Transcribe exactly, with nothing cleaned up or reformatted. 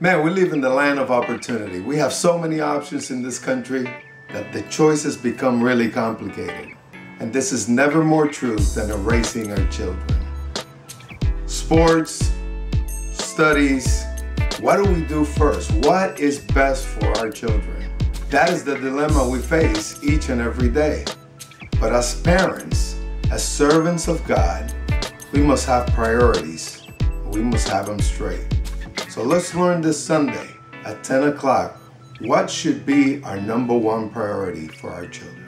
Man, we live in the land of opportunity. We have so many options in this country that the choices become really complicated. And this is never more true than raising our children. Sports, studies, what do we do first? What is best for our children? That is the dilemma we face each and every day. But as parents, as servants of God, we must have priorities. We must have them straight. So let's learn this Sunday at ten o'clock what should be our number one priority for our children.